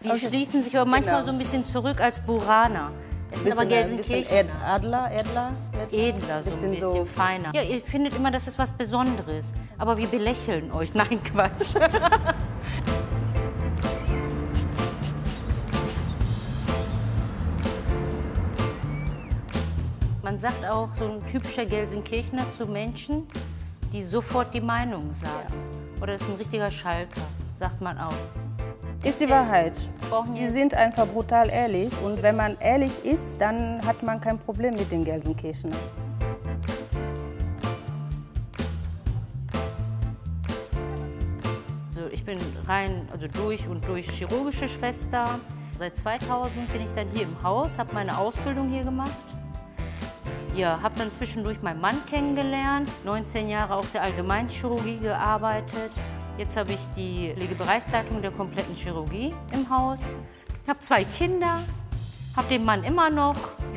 Die schließen sich aber manchmal so ein bisschen zurück als Buraner. Es sind aber Gelsenkirchen. Edler, edler, so ein bisschen feiner. Ja, ihr findet immer, das ist was Besonderes. Aber wir belächeln euch. Nein, Quatsch. Man sagt auch, so ein typischer Gelsenkirchener zu Menschen, die sofort die Meinung sagen. Oder das ist ein richtiger Schalker, sagt man auch. Ist die Wahrheit. Die sind einfach brutal ehrlich. Und wenn man ehrlich ist, dann hat man kein Problem mit den Gelsenkirchenern. Also ich bin rein, durch und durch chirurgische Schwester. Seit 2000 bin ich dann hier im Haus, habe meine Ausbildung hier gemacht. Ja, habe dann zwischendurch meinen Mann kennengelernt, 19 Jahre auf der Allgemeinchirurgie gearbeitet. Jetzt habe ich die Pflegebereichsleitung der kompletten Chirurgie im Haus. Ich habe 2 Kinder, habe den Mann immer noch.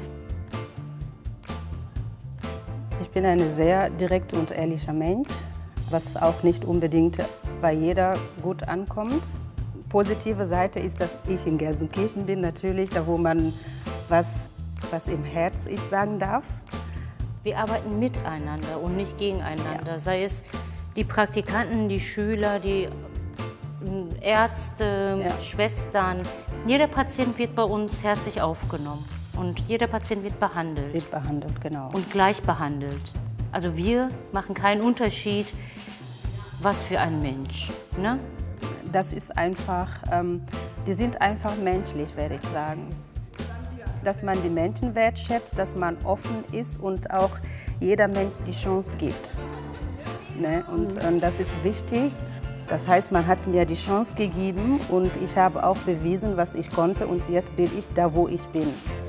Ich bin ein sehr direkter und ehrlicher Mensch, was auch nicht unbedingt bei jeder gut ankommt. Positive Seite ist, dass ich in Gelsenkirchen bin, natürlich, da wo man was im Herz ich sagen darf. Wir arbeiten miteinander und nicht gegeneinander, sei es die Praktikanten, die Schüler, die Ärzte, Schwestern. Jeder Patient wird bei uns herzlich aufgenommen und jeder Patient wird behandelt. Wird behandelt, genau. Und gleich behandelt. Also wir machen keinen Unterschied, was für ein Mensch. Ne? Das ist einfach, die sind einfach menschlich, werde ich sagen. Dass man die Menschen wertschätzt, dass man offen ist und auch jeder Mensch die Chance gibt. Ne? Und das ist wichtig. Das heißt, man hat mir die Chance gegeben und ich habe auch bewiesen, was ich konnte und jetzt bin ich da, wo ich bin.